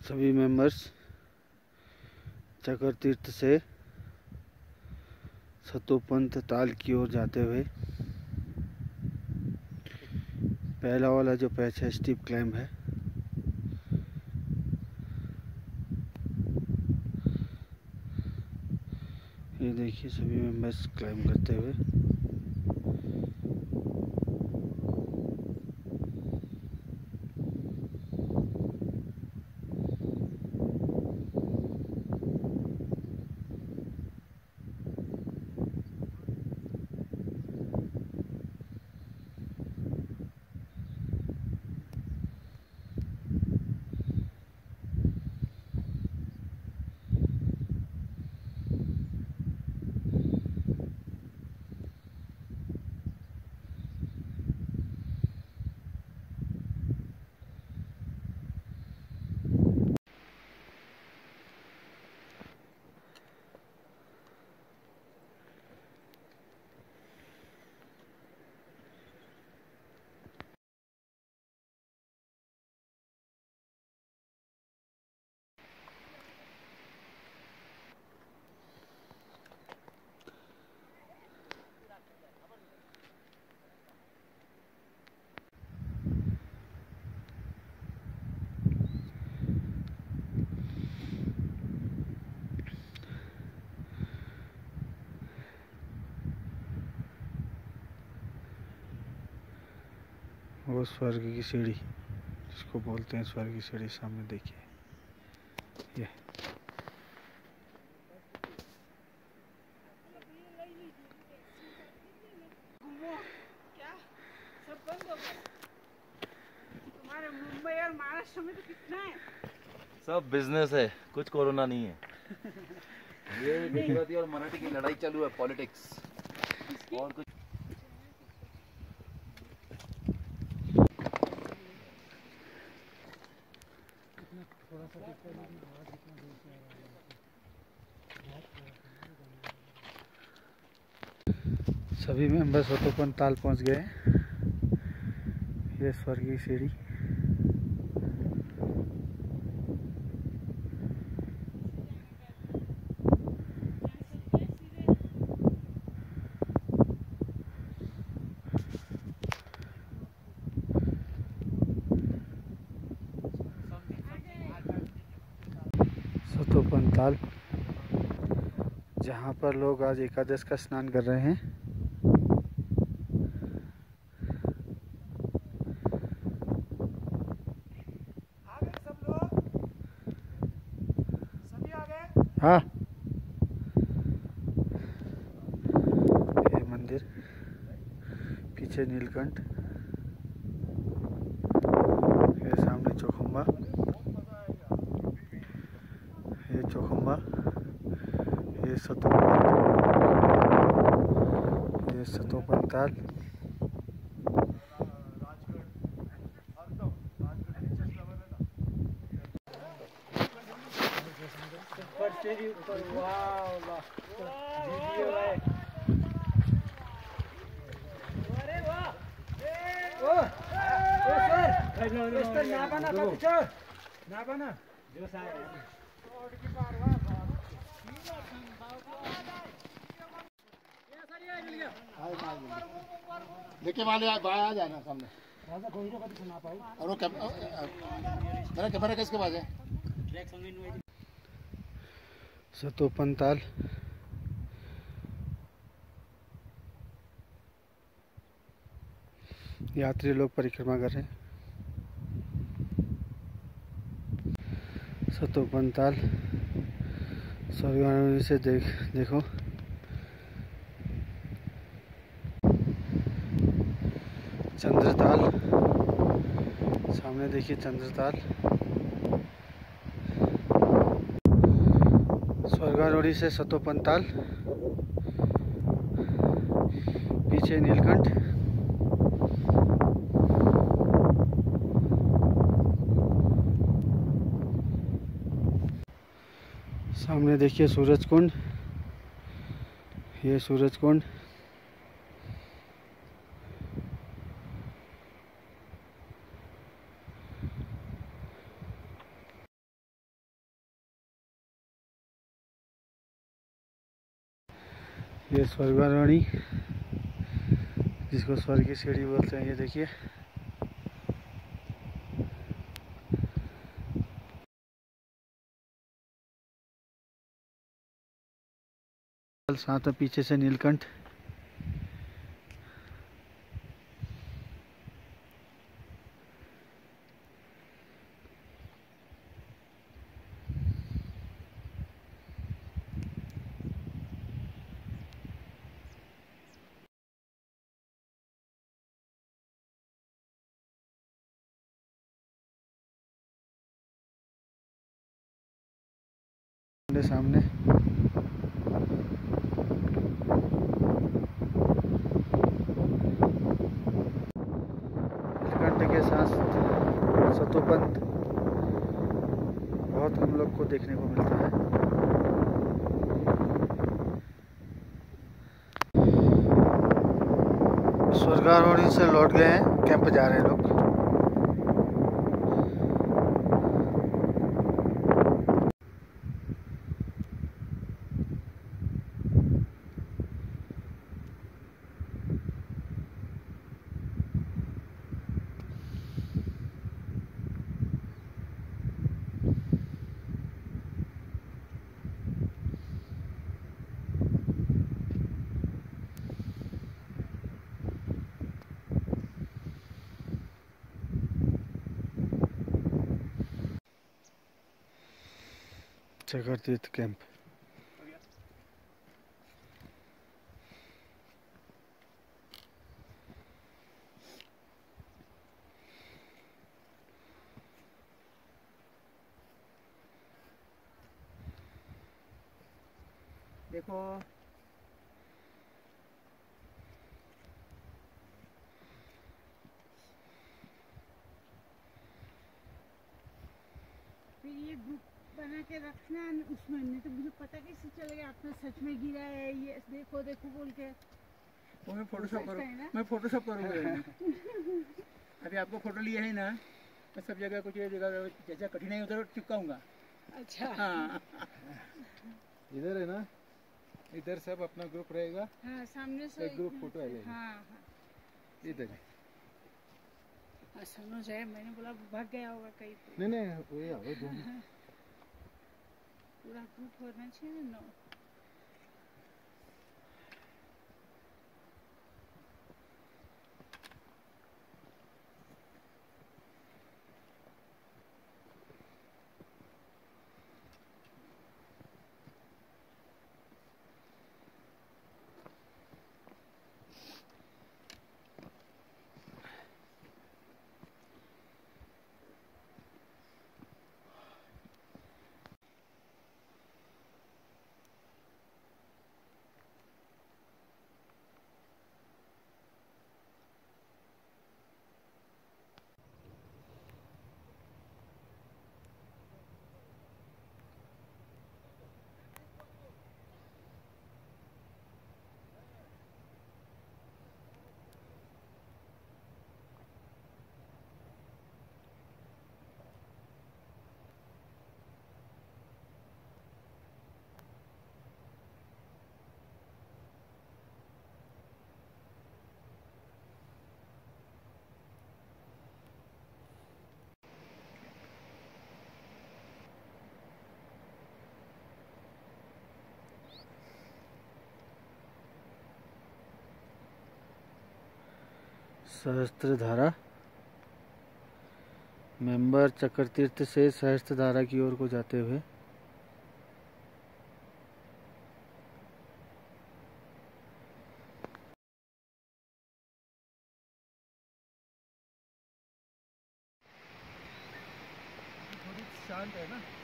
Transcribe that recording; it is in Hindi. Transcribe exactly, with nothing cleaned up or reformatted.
सभी मेंबर्स चक्र तीर्थ से सतोपंथ ताल की ओर जाते हुए, पहला वाला जो पैच है स्टीप क्लाइंब है, ये देखिए सभी मेंबर्स क्लाइंब करते हुए। वो स्वर्ग की सीढ़ी जिसको बोलते हैं, स्वर्ग की सीढ़ी सामने देखिए। ये क्या सब बंद हो गया? तुम्हारे मुंबई और महाराष्ट्र में तो कितना है? सब बिजनेस है, कुछ कोरोना नहीं है। ये गुजराती और मराठी की लड़ाई चालू है, पॉलिटिक्स और कुछ। सभी मेंबर्स सतोपंथ ताल पहुंच गए। ये स्वर्ग की सीढ़ी। सतोपंथ ताल, जहाँ पर लोग आज एकादश का स्नान कर रहे हैं। आ गए सब लोग? सभी आ गए? हाँ, ये मंदिर, पीछे नीलकंठ, ये सामने चौखंबा, ये चौखंबा, ये सतोपंथ, ये सतोपंथ ताल। ऊपर वाह वाह, अरे वाह, ओ ओ सर ना बना का ना बना जो सारे लेके वाले बाहर आ जाना सामने। और वो मेरा कैमरा किसके पास है? सतोपंथ ताल यात्री लोग परिक्रमा कर रहे हैं। सतोपंथ ताल स्वर्ग से देख देखो। चंद्रताल सामने देखिए, चंद्रताल। स्वर्गारोड़ी से सतोपंथ ताल, पीछे नीलकंठ। सामने देखिए सूरज कुंड, ये सूरज कुंड। ये स्वर्गारोहणी जिसको स्वर्ग की सीढ़ी बोलते हैं, ये देखिए। साथ में पीछे से नीलकंठ। सामने नीलकंठ के साथ सतोपंत बहुत हम लोग को देखने को मिलता है। स्वर्गारोहणी से लौट गए हैं, कैंप जा रहे हैं लोग। चकर तीर्थ कैंप। देखो फिर ये ग्रुप बना के रखना उसमें, नहीं तो मुझे पता कैसे चलेगा आपने सच में गिरा है ये, देखो देखो बोल के। वो मैं फोटोशॉप करूँ, मैं फोटोशॉप करूँगा। अभी आपको फोटो लिया है ना, मैं सब जगह कुछ जगह जैसा कठिनाई उधर चिपकाऊंगा। अच्छा हाँ। इधर है ना, इधर सब अपना ग्रुप रहेगा। हाँ, सामने से एक ग्रुप फोटो आएगा। हाँ हाँ इधर हाँ, समझ है। मैंने बोला भाग गया होगा कहीं पे। नहीं नहीं वही आओ दोनों। पूरा ग्रुप होना चाहिए ना। सहस्त्रधारा मेंबर चक्रतीर्थ से सहस्त्रधारा की ओर को जाते हुए शांत है ना।